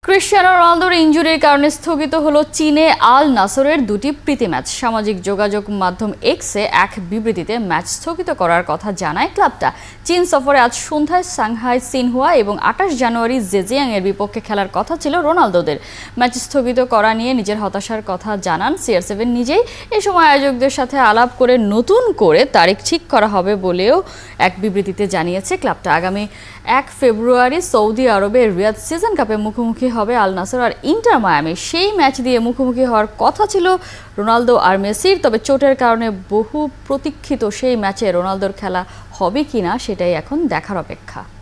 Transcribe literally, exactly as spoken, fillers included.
Cristiano রোনালদোর ইনজুরির কারণে স্থগিত হলো চীনে আল নাসরের দুটি প্রীতি ম্যাচ। সামাজিক যোগাযোগ মাধ্যম এক্সে এক বিবৃতিতে ম্যাচ স্থগিত করার কথা জানায় ক্লাবটা। চীন সফরে আজ সন্ধ্যায় সাংহাই সিনহুয়া এবং আঠাশ জানুয়ারি জেজিয়াং এর বিপক্ষে খেলার কথা ছিল রোনালদোদের। ম্যাচ স্থগিত করা নিয়ে নিজের হতাশার কথা জানান সি আর সেভেন নিজেই। এ সময় আয়োজকদের সাথে আলাপ করে নতুন করে তারিখ ঠিক করা হবে বলেও এক বিবৃতিতে জানিয়েছে ক্লাবটা। আগামী এক ফেব্রুয়ারি সৌদি আরবে রিয়াদ সিজন কাপে মুখোমুখি হবে আল নাসর আর ইন্টার মায়ামি। সেই ম্যাচ দিয়ে মুখোমুখি হওয়ার কথা ছিল রোনালদো আর মেসির, তবে চোটের কারণে বহু প্রতীক্ষিত সেই ম্যাচে রোনালদোর খেলা হবে কিনা সেটাই এখন দেখার অপেক্ষা।